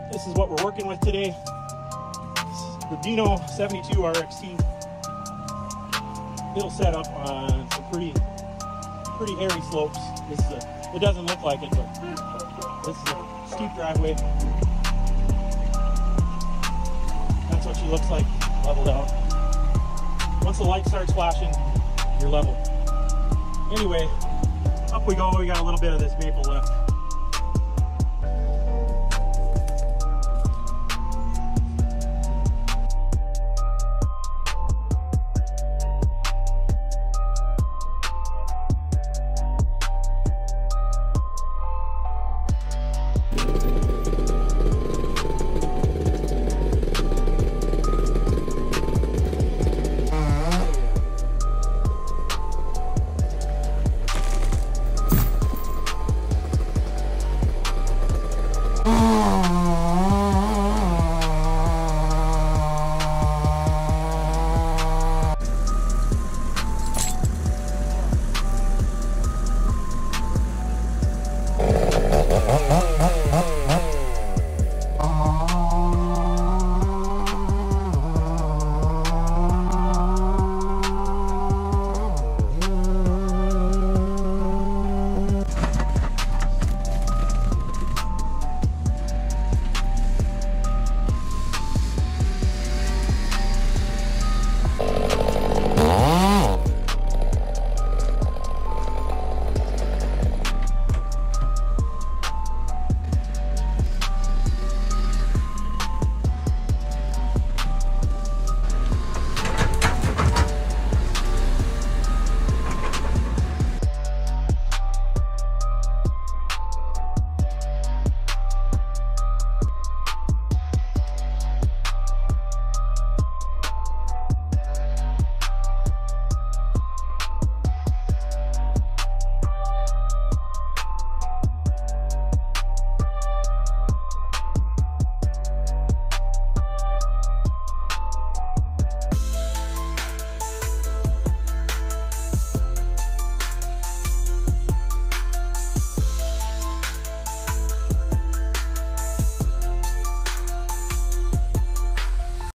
this is what we're working with today. The Dino 72 RXT. It'll set up on some pretty hairy slopes. It doesn't look like it, but this is a steep driveway. That's what she looks like, leveled out. Once the light starts flashing, you're level. Anyway, up we go. We got a little bit of this maple left.